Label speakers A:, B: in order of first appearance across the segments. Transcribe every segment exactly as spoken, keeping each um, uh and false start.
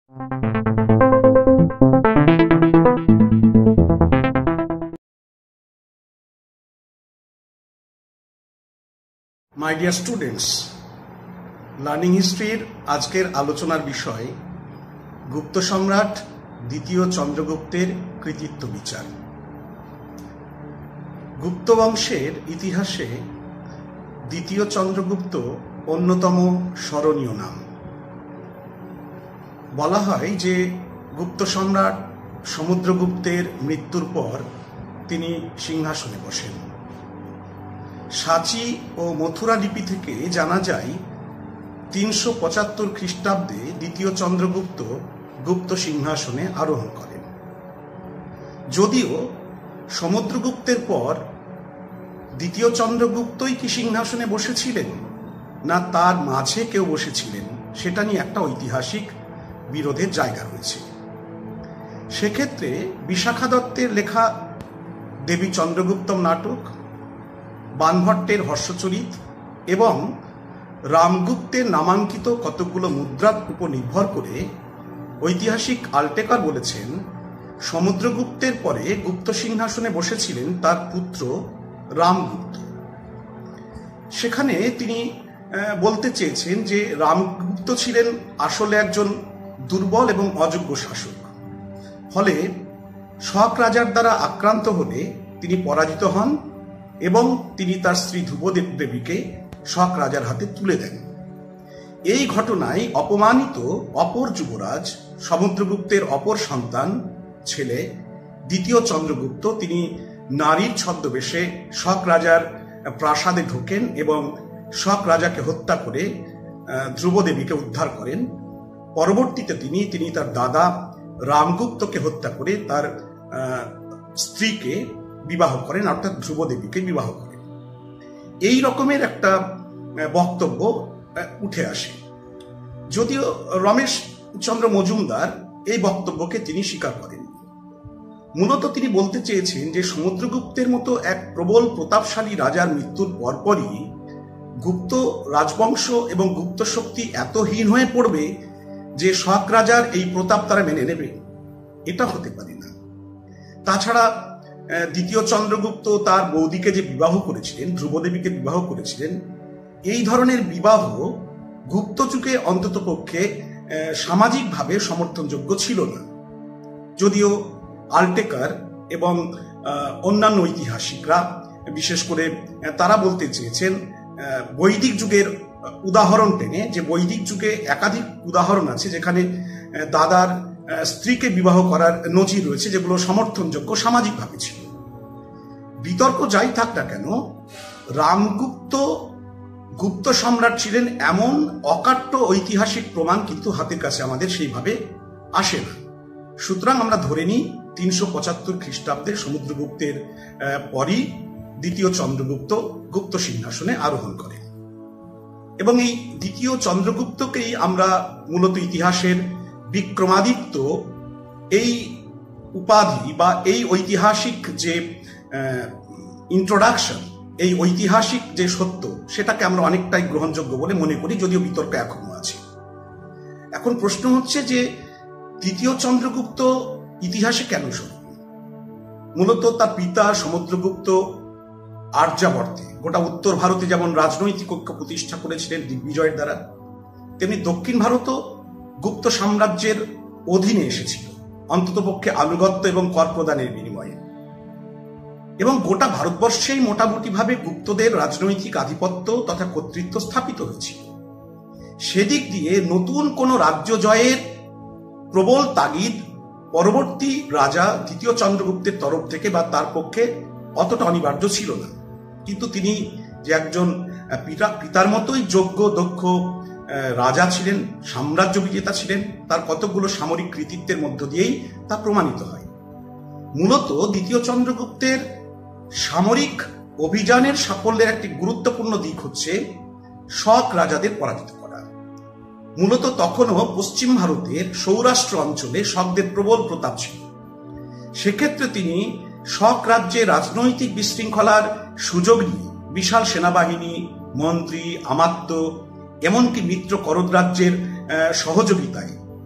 A: মাই dear students, learning হিস্ট্রির আজকের আলোচনার বিষয় গুপ্ত সম্রাট দ্বিতীয় চন্দ্রগুপ্তের কৃতিত্ব বিচার। গুপ্ত বংশের ইতিহাসে দ্বিতীয় চন্দ্রগুপ্ত অন্যতম স্মরণীয় নাম। বলা হয় যে গুপ্ত সম্রাট সমুদ্রগুপ্তের মৃত্যুর পর তিনি সিংহাসনে বসেন। সাঁচি ও মথুরা লিপি থেকে জানা যায় তিনশো পঁচাত্তর খ্রিস্টাব্দে দ্বিতীয় চন্দ্রগুপ্ত গুপ্ত সিংহাসনে আরোহণ করেন। যদিও সমুদ্রগুপ্তের পর দ্বিতীয় চন্দ্রগুপ্তই কি সিংহাসনে বসেছিলেন না তার মাঝে কেউ বসেছিলেন, সেটা নিয়ে একটা ঐতিহাসিক বিরোধের জায়গা রয়েছে। সেক্ষেত্রে বিশাখা দত্তের লেখা দেবী চন্দ্রগুপ্তম নাটক, বানভট্টের হর্ষচরিত এবং রামগুপ্তের নামাঙ্কিত কতকগুলো মুদ্রার উপর নির্ভর করে ঐতিহাসিক আলটেকার বলেছেন সমুদ্রগুপ্তের পরে গুপ্ত সিংহাসনে বসেছিলেন তার পুত্র রামগুপ্ত। সেখানে তিনি বলতে চেয়েছেন যে রামগুপ্ত ছিলেন আসলে একজন দুর্বল এবং অযোগ্য শাসক, ফলে শক রাজার দ্বারা আক্রান্ত হলে তিনি পরাজিত হন এবং তিনি তার স্ত্রী ধ্রুবদেব দেবীকে শক রাজার হাতে তুলে দেন। এই ঘটনায় অপমানিত অপর যুবরাজ সমুদ্রগুপ্তের অপর সন্তান ছেলে দ্বিতীয় চন্দ্রগুপ্ত তিনি নারীর ছদ্মবেশে শক রাজার প্রাসাদে ঢোকেন এবং শক রাজাকে হত্যা করে ধ্রুবদেবীকে উদ্ধার করেন। পরবর্তীতে তিনি তিনি তার দাদা রামগুপ্তকে হত্যা করে তার স্ত্রীকে বিবাহ করেন, অর্থাৎ ধ্রুবদেবীকে বিবাহ করেন। এই রকমের একটা বক্তব্য উঠে আসে, যদিও রমেশ চন্দ্র মজুমদার এই বক্তব্যকে তিনি স্বীকার করেন। মূলত তিনি বলতে চেয়েছেন যে সমুদ্রগুপ্তের মতো এক প্রবল প্রতাপশালী রাজার মৃত্যুর পরপরই গুপ্ত রাজবংশ এবং গুপ্ত শক্তি এত হীন হয়ে পড়বে যে শক রাজার এই প্রতাপ তারা মেনে নেবে, এটা হতে পারে না। তাছাড়া দ্বিতীয় চন্দ্রগুপ্ত তার বৌদিকে যে বিবাহ করেছিলেন, ধ্রুবদেবীকে বিবাহ করেছিলেন, এই ধরনের বিবাহ গুপ্ত যুগে অন্ততপক্ষে সামাজিকভাবে সমর্থনযোগ্য ছিল না। যদিও আলটেকার এবং অন্যান্য ঐতিহাসিকরা বিশেষ করে তারা বলতে চেয়েছেন বৈদিক যুগের উদাহরণ টেনে, যে বৈদিক যুগে একাধিক উদাহরণ আছে যেখানে দাদার স্ত্রীকে বিবাহ করার নজির রয়েছে, যেগুলো সমর্থনযোগ্য সামাজিকভাবে ছিল। বিতর্ক যাই থাক না কেন, রামগুপ্ত গুপ্ত সম্রাট ছিলেন এমন অকাট্য ঐতিহাসিক প্রমাণ কিন্তু হাতের কাছে আমাদের সেইভাবে আসে না। সুতরাং আমরা ধরে নিই তিনশো পঁচাত্তর খ্রিস্টাব্দে সমুদ্রগুপ্তের পরই দ্বিতীয় চন্দ্রগুপ্ত গুপ্ত সিংহাসনে আরোহণ করেন এবং এই দ্বিতীয় চন্দ্রগুপ্তকেই আমরা মূলত ইতিহাসের বিক্রমাদিত্য এই উপাধি বা এই ঐতিহাসিক যে ইন্ট্রোডাকশন, এই ঐতিহাসিক যে সত্য, সেটাকে আমরা অনেকটাই গ্রহণযোগ্য বলে মনে করি, যদিও বিতর্ক এখনো আছে। এখন প্রশ্ন হচ্ছে যে দ্বিতীয় চন্দ্রগুপ্ত ইতিহাসে কেন স্মরণীয়? মূলত তার পিতা সমুদ্রগুপ্ত আর্যাবর্তে গোটা উত্তর ভারতে যেমন রাজনৈতিক ঐক্য প্রতিষ্ঠা করেছিলেন দিগ্বিজয়ের দ্বারা, তেমনি দক্ষিণ ভারতও গুপ্ত সাম্রাজ্যের অধীনে এসেছিল, অন্ততপক্ষে আনুগত্য এবং কর প্রদানের বিনিময়ে। এবং গোটা ভারতবর্ষেই মোটামুটিভাবে গুপ্তদের রাজনৈতিক আধিপত্য তথা কর্তৃত্ব স্থাপিত হয়েছিল। সেদিক দিয়ে নতুন কোন রাজ্য জয়ের প্রবল তাগিদ পরবর্তী রাজা দ্বিতীয় চন্দ্রগুপ্তের তরফ থেকে বা তার পক্ষে অতটা অনিবার্য ছিল না। কিন্তু তিনি যে একজন পিতা পিতার মতোই যোগ্য দক্ষ রাজা ছিলেন, সাম্রাজ্য বিজেতা ছিলেন, তার কতগুলো সামরিক কৃতিত্বের মধ্য দিয়েই তা প্রমাণিত হয়। মূলত দ্বিতীয় চন্দ্রগুপ্তের সামরিক অভিযানের সাফল্যের একটি গুরুত্বপূর্ণ দিক হচ্ছে শক রাজাদের পরাজিত করা। মূলত তখনও পশ্চিম ভারতের সৌরাষ্ট্র অঞ্চলে শকদের প্রবল প্রতাপ ছিল। সেক্ষেত্রে তিনি শক রাজ্যে রাজনৈতিক বিশৃঙ্খলার সুযোগ নিয়ে বিশাল সেনাবাহিনী, মন্ত্রী, আমাত্য, এমনকি মিত্র করদ রাজ্যের সহযোগিতায়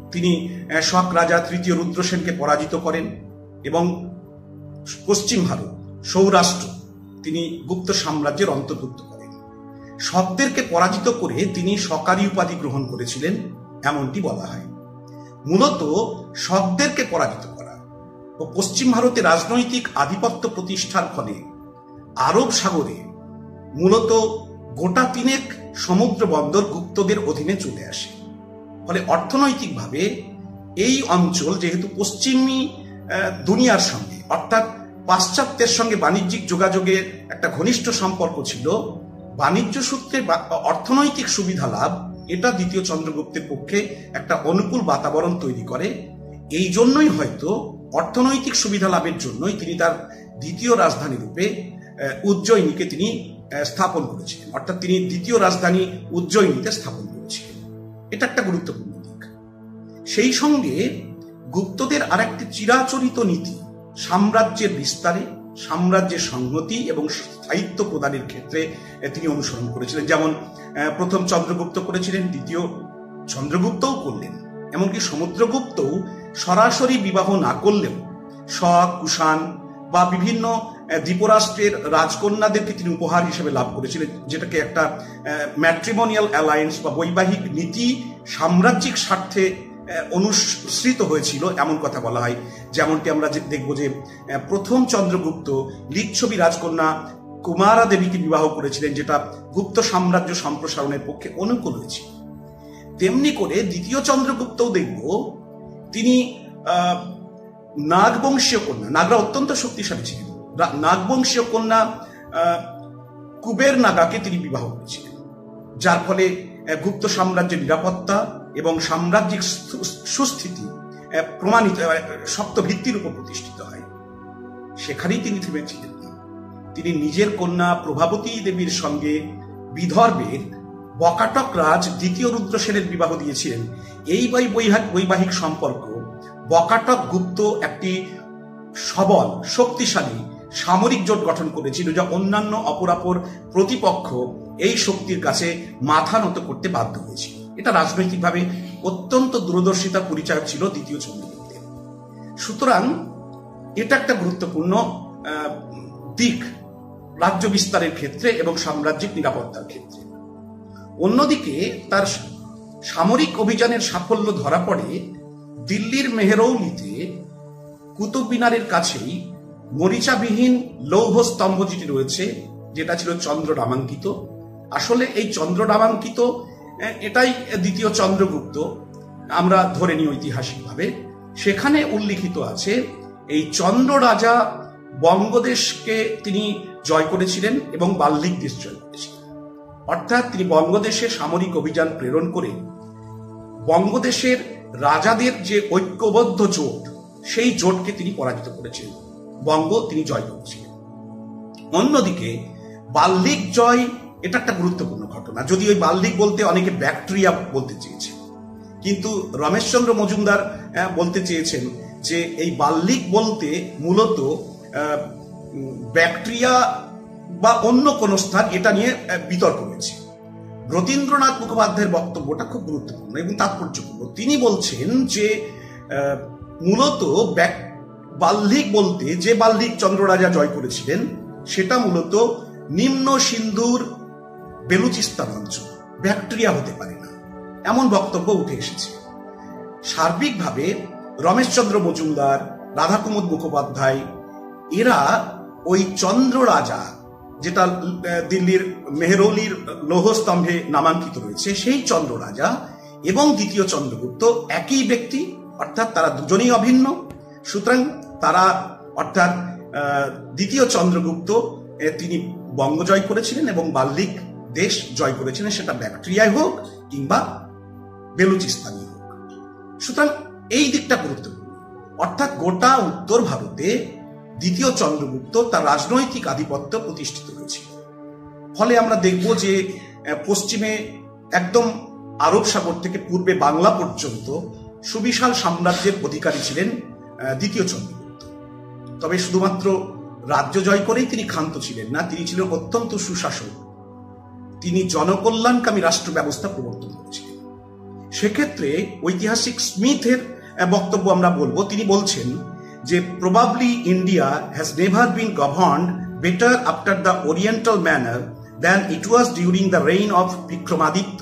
A: তিনি শক রাজা তৃতীয় রুদ্রসেনকে পরাজিত করেন এবং পশ্চিম ভারত, সৌরাষ্ট্র তিনি গুপ্ত সাম্রাজ্যের অন্তর্ভুক্ত করেন। শকদেরকে পরাজিত করে তিনি শকারি উপাধি গ্রহণ করেছিলেন এমনটি বলা হয়। মূলত শকদেরকে পরাজিত করা ও পশ্চিম ভারতে রাজনৈতিক আধিপত্য প্রতিষ্ঠার ফলে আরব সাগরে মূলত গোটা তিনেক সমুদ্র বন্দর গুপ্তদের অধীনে চলে আসে। ফলে অর্থনৈতিকভাবে এই অঞ্চল যেহেতু পশ্চিমী দুনিয়ার সঙ্গে অর্থাৎ পাশ্চাত্যের সঙ্গে বাণিজ্যিক যোগাযোগের একটা ঘনিষ্ঠ সম্পর্ক ছিল, বাণিজ্য সূত্রে অর্থনৈতিক সুবিধা লাভ এটা দ্বিতীয় চন্দ্রগুপ্তের পক্ষে একটা অনুকূল বাতাবরণ তৈরি করে। এই জন্যই হয়তো অর্থনৈতিক সুবিধা লাভের জন্যই তিনি তার দ্বিতীয় রাজধানী রূপে উজ্জয়িনীকে তিনি স্থাপন করেছিলেন, অর্থাৎ তিনি দ্বিতীয় রাজধানী উজ্জয়িনীতে স্থাপন করেছিলেন। এটা একটা গুরুত্বপূর্ণ দিক। সেই সঙ্গে গুপ্তদের আরেকটি চিরাচরিত নীতি সাম্রাজ্যের বিস্তারে, সাম্রাজ্যের সংহতি এবং স্থায়িত্ব প্রদানের ক্ষেত্রে তিনি অনুসরণ করেছিলেন। যেমন প্রথম চন্দ্রগুপ্ত করেছিলেন, দ্বিতীয় চন্দ্রগুপ্তও করলেন। এমনকি সমুদ্রগুপ্তও সরাসরি বিবাহ না করলেও শক, কুষাণ বা বিভিন্ন দ্বীপরাষ্ট্রের রাজকন্যাদেরকে তিনি উপহার হিসেবে লাভ করেছিলেন, যেটাকে একটা ম্যাট্রিমোনিয়াল অ্যালায়েন্স বা বৈবাহিক নীতি সাম্রাজ্যিক স্বার্থে অনুসৃত হয়েছিল এমন কথা বলা হয়। যেমনটি আমরা দেখব যে প্রথম চন্দ্রগুপ্ত লিচ্ছবি রাজকন্যা কুমারা দেবীকে বিবাহ করেছিলেন, যেটা গুপ্ত সাম্রাজ্য সম্প্রসারণের পক্ষে অনুকূল হয়েছিল। তেমনি করে দ্বিতীয় চন্দ্রগুপ্তও দেখব তিনি নাগবংশীয় কন্যা, নাগরা অত্যন্ত শক্তিশালী ছিলেন, নাগবংশীয় কন্যা কুবের নাগাকে তিনি বিবাহ করেছিলেন, যার ফলে গুপ্ত সাম্রাজ্যের নিরাপত্তা এবং সাম্রাজ্যিক সুস্থিতি প্রমাণিত শক্ত ভিত্তির উপর প্রতিষ্ঠিত হয়। সেখানেই তিনি থেমেছিলেন না। তিনি নিজের কন্যা প্রভাবতী দেবীর সঙ্গে বিদর্ভের বকাটক রাজ দ্বিতীয় রুদ্রসেনের বিবাহ দিয়েছিলেন। এই বৈবাহিক সম্পর্ক বকাটক গুপ্ত একটি সবল শক্তিশালী সামরিক জোট গঠন করেছিল, যা অন্যান্য অপরাপর প্রতিপক্ষ এই শক্তির কাছে মাথা নত করতে বাধ্য হয়েছিল। এটা রাজনৈতিকভাবে অত্যন্ত দূরদর্শিতা পরিচয় ছিল দ্বিতীয় চন্দ্রগুপ্তের। সুতরাং এটা একটা গুরুত্বপূর্ণ দিক রাজ্য বিস্তারের ক্ষেত্রে এবং সাম্রাজ্যিক নিরাপত্তার ক্ষেত্রে। অন্যদিকে তার সামরিক অভিযানের সাফল্য ধরা পড়ে দিল্লির মেহরৌলিতে কুতুব মিনারের কাছেই মরিচাবিহীন লৌহ স্তম্ভ যেটি রয়েছে, যেটা ছিল চন্দ্র নামাঙ্কিত। আসলে এই চন্দ্র নামাঙ্কিত এটাই দ্বিতীয় চন্দ্রগুপ্ত আমরা ধরে নিই ঐতিহাসিকভাবে। সেখানে উল্লিখিত আছে এই চন্দ্র রাজা বঙ্গদেশকে তিনি জয় করেছিলেন এবং বাল্লিক দেশ জয় করেছিলেন। অর্থাৎ তিনি বঙ্গদেশে সামরিক অভিযান প্রেরণ করে বঙ্গদেশের রাজাদের যে ঐক্যবদ্ধ জোট, সেই জোটকে তিনি পরাজিত করেছিলেন, বঙ্গ তিনি জয় করেছিলেন। অন্যদিকে বাল্লিক জয় এটা একটা গুরুত্বপূর্ণ ঘটনা। যদি ওই বাল্লিক বলতে অনেকে ব্যাকট্রিয়া বলতে চেয়েছেন, কিন্তু রমেশচন্দ্র মজুমদার বলতে চেয়েছেন যে এই বাল্লিক বলতে মূলত ব্যাকট্রিয়া বা অন্য কোন স্থান, এটা নিয়ে বিতর্ক রয়েছে। ব্রতীন্দ্রনাথ মুখোপাধ্যায়ের বক্তব্যটা খুব গুরুত্বপূর্ণ এবং তাৎপর্যপূর্ণ। তিনি বলছেন যে মূলত বাল্লিক বলতে যে বাল্লিক চন্দ্ররাজা জয় করেছিলেন সেটা মূলত নিম্ন সিন্ধুর বেলুচিস্তান অঞ্চল, ব্যাকট্রিয়া হতে পারে না, এমন বক্তব্য উঠে এসেছে। সার্বিকভাবে রমেশচন্দ্র মজুমদার, রাধাকুমুদ মুখোপাধ্যায় এরা ওই চন্দ্র রাজা, যেটা দিল্লির মেহরৌলির লৌহস্তম্ভে নামাঙ্কিত রয়েছে, সেই চন্দ্র রাজা এবং দ্বিতীয় চন্দ্রগুপ্ত একই ব্যক্তি, অর্থাৎ তারা দুজনেই অভিন্ন। সুতরাং তারা অর্থাৎ দ্বিতীয় চন্দ্রগুপ্ত তিনি বঙ্গ জয় করেছিলেন এবং বাল্লিক দেশ জয় করেছিলেন, সেটা ব্যাকট্রিয়ায় হোক কিংবা বেলুচিস্তানে হোক। সুতরাং এই দিকটা গুরুত্বপূর্ণ। অর্থাৎ গোটা উত্তর ভারতে দ্বিতীয় চন্দ্রগুপ্ত তার রাজনৈতিক আধিপত্য প্রতিষ্ঠিত হয়েছিল। ফলে আমরা দেখব যে পশ্চিমে একদম আরব সাগর থেকে পূর্বে বাংলা পর্যন্ত সুবিশাল সাম্রাজ্যের অধিকারী ছিলেন দ্বিতীয় চন্দ্রগুপ্ত। তবে শুধুমাত্র রাজ্য জয় করেই তিনি ক্ষান্ত ছিলেন না, তিনি ছিলেন অত্যন্ত সুশাসক। তিনি জনকল্যাণকামী রাষ্ট্র ব্যবস্থা প্রবর্তন করেছিলেন সেক্ষেত্রে ঐতিহাসিক স্মিথের বক্তব্য আমরা বলবো। তিনি বলছেন যে probably India has never been governed better after the oriental manner than it was during the reign of Vikramaditya.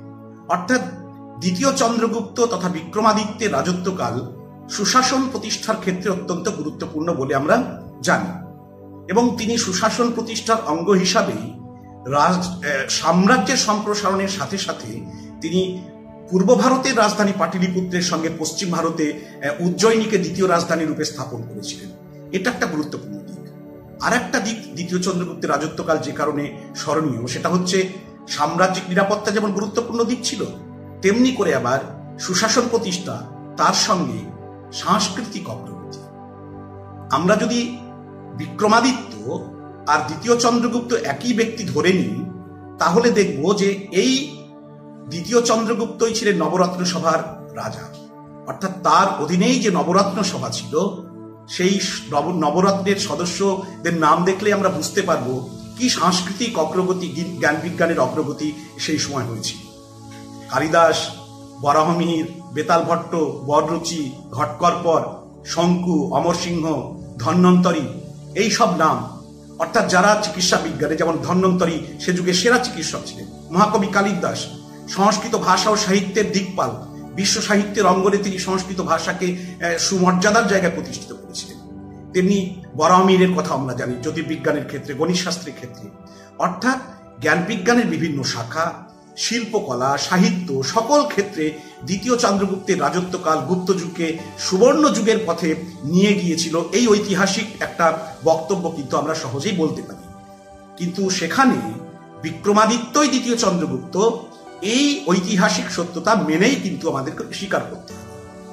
A: অর্থাৎ দ্বিতীয় চন্দ্রগুপ্ত তথা বিক্রমাদিত্যের রাজত্বকাল সুশাসন প্রতিষ্ঠার ক্ষেত্রে অত্যন্ত গুরুত্বপূর্ণ বলে আমরা জানি, এবং তিনি সুশাসন প্রতিষ্ঠার অঙ্গ হিসাবেই রাজ সাম্রাজ্যের সম্প্রসারণের সাথে সাথে তিনি পূর্ব ভারতের রাজধানী পাটলিপুত্রের সঙ্গে পশ্চিম ভারতে উজ্জয়িনীকে দ্বিতীয় রাজধানী রূপে স্থাপন করেছিলেন। এটা একটা গুরুত্বপূর্ণ দিক। আর একটা দিক দ্বিতীয় চন্দ্রগুপ্তের রাজত্বকাল যে কারণে স্মরণীয়, সেটা হচ্ছে সাম্রাজ্যিক নিরাপত্তা যেমন গুরুত্বপূর্ণ দিক ছিল, তেমনি করে আবার সুশাসন প্রতিষ্ঠা, তার সঙ্গে সাংস্কৃতিক অগ্রগতি। আমরা যদি বিক্রমাদিত্য আর দ্বিতীয় চন্দ্রগুপ্ত একই ব্যক্তি ধরে নিই, তাহলে দেখব যে এই দ্বিতীয় চন্দ্রগুপ্তই ছিলেন নবরত্ন সভার রাজা। অর্থাৎ তার অধীনেই যে নবরত্ন সভা ছিল, সেই নবরত্নের সদস্যদের নাম দেখলে আমরা বুঝতে পারবো কি সাংস্কৃতিক অগ্রগতি, জ্ঞান বিজ্ঞানের অগ্রগতি সেই সময় হয়েছিল। কালিদাস, বরাহমিহির, বেতাল ভট্ট, বররুচি, ঘটকরপর, শঙ্কু, অমরসিংহ, ধন্বন্তরী, এই সব নাম, অর্থাৎ যারা চিকিৎসা বিজ্ঞানে, যেমন ধন্বন্তরী সে যুগে সেরা চিকিৎসক ছিলেন। মহাকবি কালিদাস সংস্কৃত ভাষা ও সাহিত্যের দিকপাল, বিশ্ব সাহিত্যের অঙ্গনে তিনি সংস্কৃত ভাষাকে সুমর্যাদার জায়গায় প্রতিষ্ঠিত করেছিলেন। তেমনি বরাহমিহিরের কথা আমরা জানি জ্যোতির্বিজ্ঞানের ক্ষেত্রে, গণিত শাস্ত্রের ক্ষেত্রে। অর্থাৎ জ্ঞান বিজ্ঞানের বিভিন্ন শাখা, শিল্পকলা, সাহিত্য, সকল ক্ষেত্রে দ্বিতীয় চন্দ্রগুপ্তের রাজত্বকাল গুপ্ত যুগকে সুবর্ণ যুগের পথে নিয়ে গিয়েছিল। এই ঐতিহাসিক একটা বক্তব্য কিন্তু আমরা সহজেই বলতে পারি। কিন্তু সেখানে বিক্রমাদিত্যই দ্বিতীয় চন্দ্রগুপ্ত, এই ঐতিহাসিক সত্যতা মেনেই কিন্তু আমাদেরকে স্বীকার করতে হবে।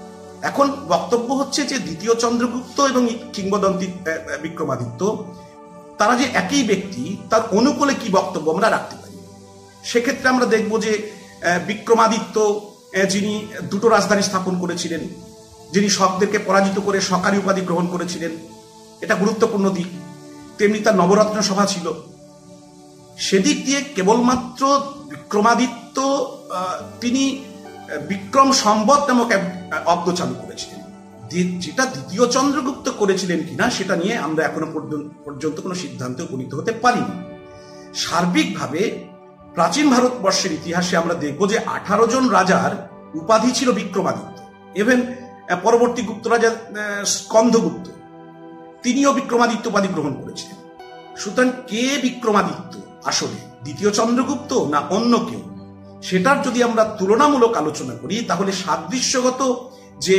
A: এখন বক্তব্য হচ্ছে যে দ্বিতীয় চন্দ্রগুপ্ত এবং কিংবদন্তি বিক্রমাদিত্য, তারা যে একই ব্যক্তি, তার অনুকূলে কি বক্তব্য আমরা রাখতে পারি। সেক্ষেত্রে আমরা দেখব যে বিক্রমাদিত্য যিনি দুটো রাজধানী স্থাপন করেছিলেন, যিনি শকদেরকে পরাজিত করে শকারী উপাধি গ্রহণ করেছিলেন, এটা গুরুত্বপূর্ণ দিক। তেমনি তার নবরত্ন সভা ছিল। সেদিক দিয়ে কেবলমাত্র বিক্রমাদিত্য তিনি বিক্রম সম্বত নামক অব্দ চালু করেছিলেন, যেটা দ্বিতীয় চন্দ্রগুপ্ত করেছিলেন কিনা সেটা নিয়ে আমরা এখনো পর্যন্ত কোনো সিদ্ধান্তে উপনীত হতে পারিনি। সার্বিকভাবে প্রাচীন ভারতবর্ষের ইতিহাসে আমরা দেখব যে আঠারো জন রাজার উপাধি ছিল বিক্রমাদিত্য। ইভেন পরবর্তী গুপ্ত রাজা স্কন্ধগুপ্ত, তিনিও বিক্রমাদিত্য উপাধি গ্রহণ করেছিলেন। সুতরাং কে বিক্রমাদিত্য আসলে, দ্বিতীয় চন্দ্রগুপ্ত না অন্য কেউ, সেটার যদি আমরা তুলনামূলক আলোচনা করি, তাহলে সাদৃশ্যগত যে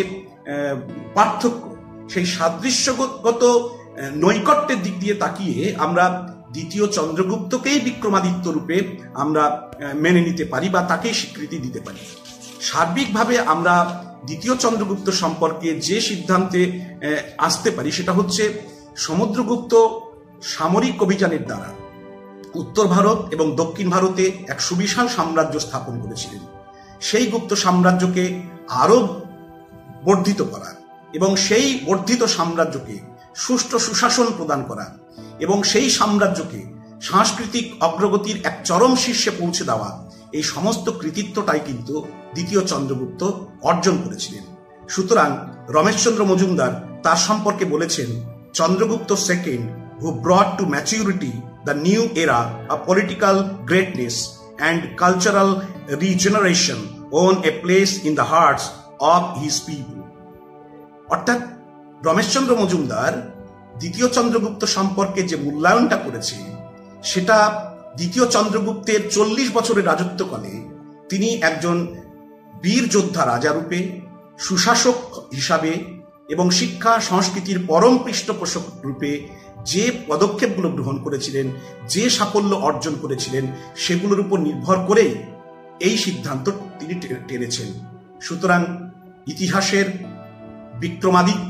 A: পার্থক্য, সেই সাদৃশ্যগত নৈকট্যের দিক দিয়ে তাকিয়ে আমরা দ্বিতীয় চন্দ্রগুপ্তকেই বিক্রমাদিত্য রূপে আমরা মেনে নিতে পারি বা তাকেই স্বীকৃতি দিতে পারি। সার্বিকভাবে আমরা দ্বিতীয় চন্দ্রগুপ্ত সম্পর্কে যে সিদ্ধান্তে আসতে পারি সেটা হচ্ছে সমুদ্রগুপ্ত সামরিক অভিযানের দ্বারা উত্তর ভারত এবং দক্ষিণ ভারতে এক সুবিশাল সাম্রাজ্য স্থাপন করেছিলেন। সেই গুপ্ত সাম্রাজ্যকে আরো বর্ধিত করা এবং সেই বর্ধিত সাম্রাজ্যকে সুষ্ঠু সুশাসন প্রদান করা এবং সেই সাম্রাজ্যকে সাংস্কৃতিক অগ্রগতির এক চরম শীর্ষে পৌঁছে দেওয়া, এই সমস্ত কৃতিত্বটাই কিন্তু দ্বিতীয় চন্দ্রগুপ্ত অর্জন করেছিলেন। সুতরাং রমেশচন্দ্র মজুমদার তার সম্পর্কে বলেছেন, Chandragupta second who brought to maturity the new era of political greatness and cultural regeneration own a place in the hearts of his people. অর্থাৎ রমেশচন্দ্র মজুমদার দ্বিতীয় চন্দ্রগুপ্ত সম্পর্কে যে মূল্যায়নটা করেছে, সেটা দ্বিতীয় চন্দ্রগুপ্তের চল্লিশ বছরের রাজত্বকালে তিনি একজন বীর যোদ্ধা রাজারূপে, সুশাসক হিসাবে এবং শিক্ষা সংস্কৃতির পরম পৃষ্ঠপোষক রূপে যে পদক্ষেপগুলো গ্রহণ করেছিলেন, যে সাফল্য অর্জন করেছিলেন, সেগুলোর উপর নির্ভর করেই এই সিদ্ধান্ত তিনি টেনেছেন। সুতরাং ইতিহাসের বিক্রমাদিত্য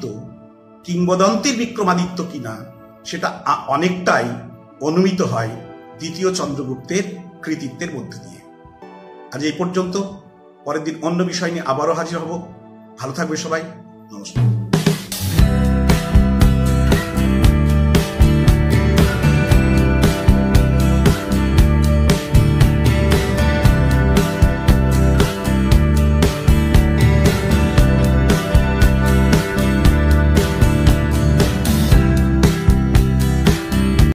A: কিংবদন্তির বিক্রমাদিত্য কিনা সেটা অনেকটাই অনুমিত হয় দ্বিতীয় চন্দ্রগুপ্তের কৃতিত্বের মধ্য দিয়ে। আজ এই পর্যন্ত। পরের দিন অন্য বিষয় নিয়ে আবারও হাজির হব। ভালো থাকবে সবাই। নমস্কার।